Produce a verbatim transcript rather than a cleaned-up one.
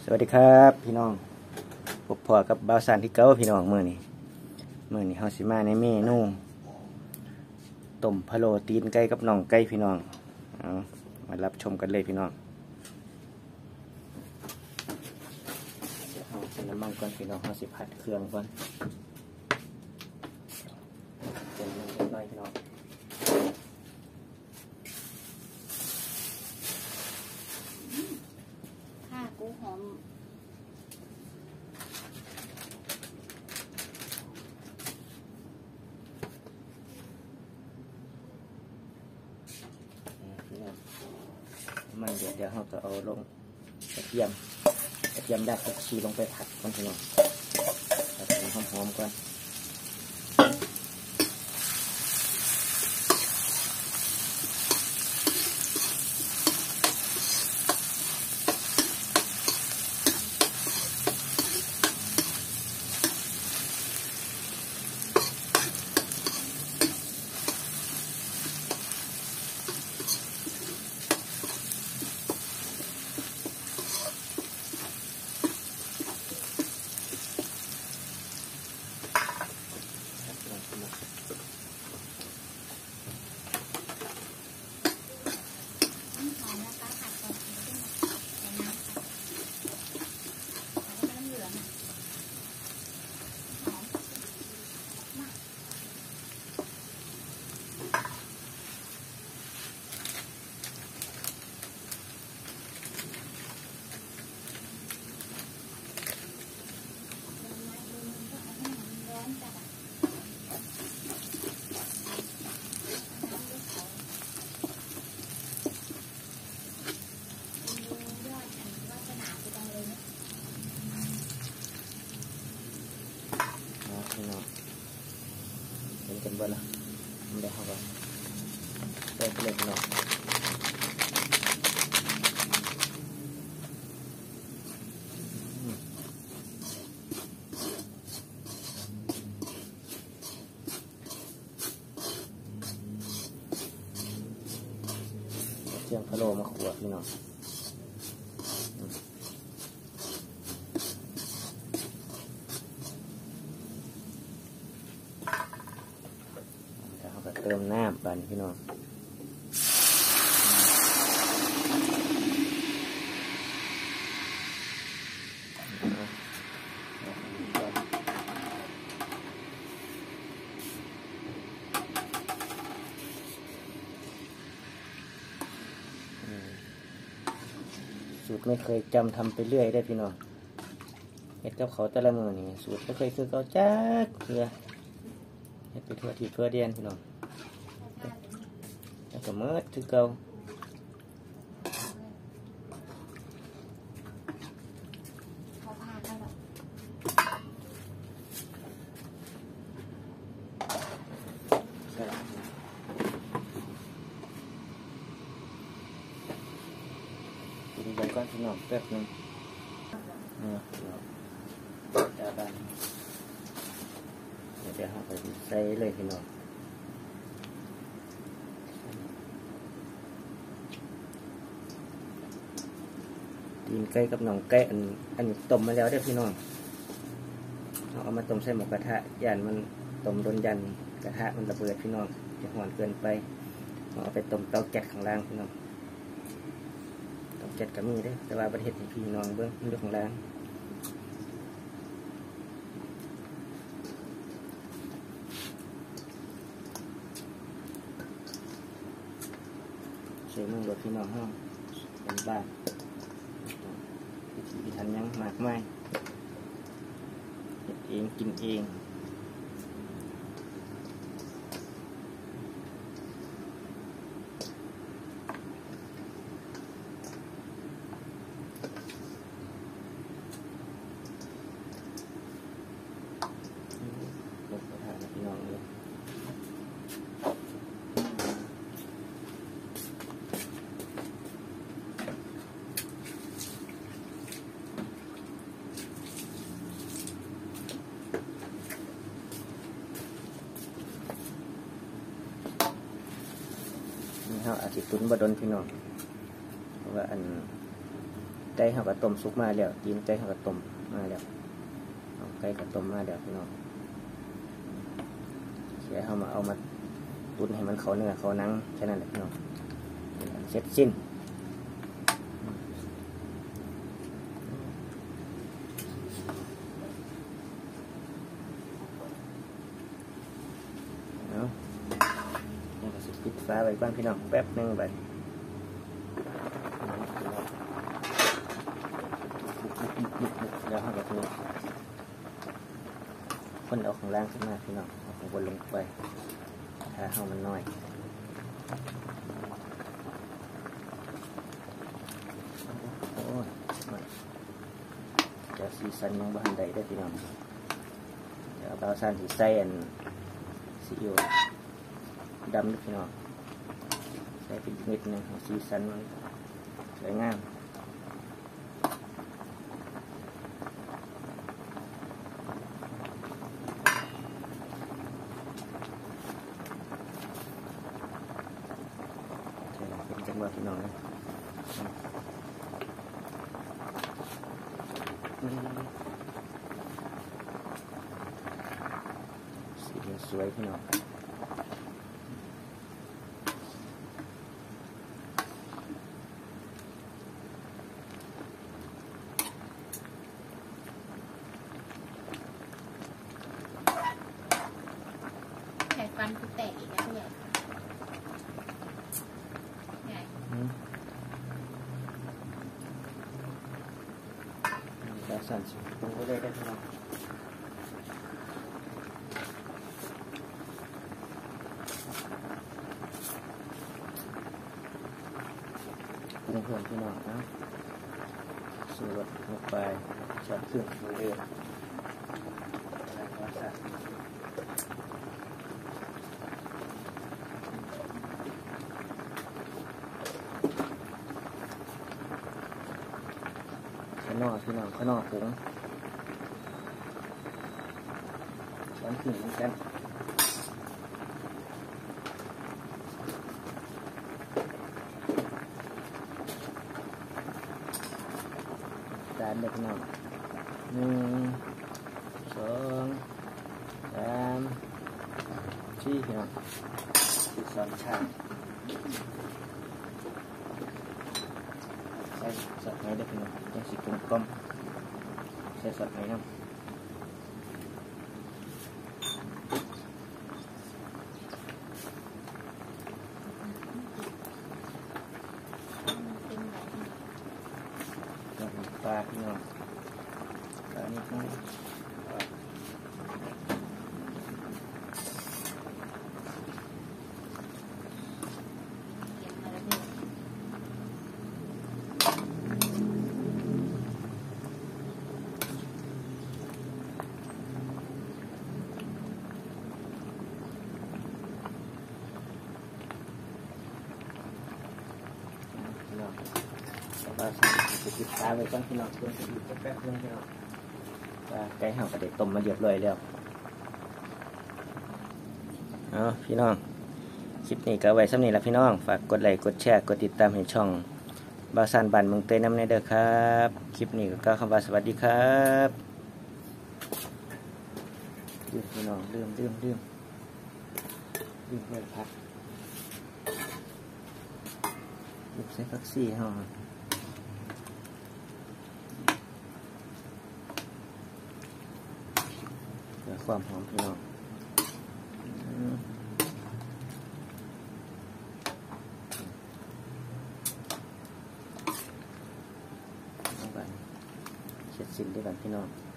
สวัสดีครับพี่น้องพบพอกับบ่าวสันที่เก้าพี่น้องมื้อนี้มื้อนี้เฮาสิมาในเมนูต้มพะโล้ตีนไก่กับน่องไก่พี่น้องเอามารับชมกันเลยพี่น้องเดี๋ยวเฮาใส่น้ำมันก่อนพี่น้องเฮาสิผัดเครื่องก่อนเติมน้ำเล็กน้อยพี่น้องข้ากูหอมมันเดี๋ยวเดี๋ยวเราจะเอาลงกระเทียมกระเทียมดักผักชีลงไปผัดก่อนพี่น้องผัดให้หอมๆก่อนพี่น้องเห็นกันบ่ล่ะมันได้เข้ากันเติมเล็กน้อยเจียงพะโล้มาขวดพี่น้องเติมน้ำบานพี่น้องสูตรไม่เคยจำทำไปเรื่อยได้พี่น้องเฮ็ดกับเขาแต่ละมือนี่สูตรไม่เคยคือเขาจักเพื่อเฮ็ดไปทั่วที่ทั่วเดียนพี่น้องแล้วก็มืดคือเก่าเขาพากันหรอกกินไปก่อนพี่น้องแป๊บนึงนี่จาบันเดี๋ยวเราไปใส่เลยพี่น้องตีนไก่กับน่องไก่อันอันนี้ต้มมาแล้วเด้อพี่น้องเราเอามาต้มใส่หมูกระทะย่านมันต้มโดนยันกระทะมันระเบิดพี่น้องจะหอนเกินไปเอาไปต้มเตาแก๊สข้างล่างพี่น้องเตาแก๊สก็มีเด้อแต่ว่าประเทศที่พี่น้องเบิ้งมันอยู่ข้างล่างใส่มือรถพี่น้องห้องเป็นบ้านวิธีทันยังมากมายเฮ็ดเองกินเองรถกระทะพี่น้องเลยนี่เขาอาจจะตุ้นบดนพี่น้องเพราะว่าอันไก่เขาก็ต้มสุกมาแล้วตีนไก่เขาก็ต้มมาแล้วไก่ก็ต้มมาแล้วพี่น้องเสียเขามาเอามาตุ๋นให้มันเขาเนื้อเขาหนังแค่นั้นแหละพี่น้องเสร็จสิ้นเอาเราก็สิปิดฝาไว้ก่อนพี่น้องแป๊บนึงไปแล้วเราก็จะคนเอาของล่างขึ้นมาพี่น้องเอาของบนลงไปถ้าเอามันน้อยโอ้ยจะสีสันยังบ้านใดได้พี่น้องเดี๋ยวเอาสันสีใส่อันซีอิ๊วดำนิดพี่น้องใส่เป็นนิดนึงของสีสันมันสวยงามเป็นจังหวะพี่น้องนะสีสวยพี่น้องใหญ่ฟันคือแตกอีกแล้วใหญ่ใหญ่แล้วสั่นสุดตรงก็ได้ได้พี่น้องปรุงเพิ่มพี่น้องนะสูตรลงไปช็อตขึ้นเรื่อยๆข้างนอกพี่น้องข้างนอกผงช้อนขึ้นเหมือนกันจานเด็กน้องหนึ่งสองสามสี่พี่น้องสี่สองชามใส่สดไหมเด็กน้องยังสิกลมกลมใส่สดไหมน้องปลาพี่น้องปลานี่ก็ปลาสั่งจะติดตาไว้ก่อนพี่น้องเพื่อนจะอยู่แป๊บๆนึงพี่น้องปลาไก่ห่างกระเด็ดต้มมาเรียบร้อยแล้วเอาพี่น้องคลิปนี้ก็ไว้สำนี้ละพี่น้องฝากกดไลค์กดแชร์กดติดตามให้ช่องบาวซานบ้านเมืองเตยน้ำในเด้อครับคลิปนี้ก็กล่าวคำว่าสวัสดีครับลืมพี่น้องลืมลืมลืมลืมไว้พักลืมใส่ผักชีห้องเพื่อความหอมพี่น้องเสร็จสิ้นด้วยกันพี่น้อง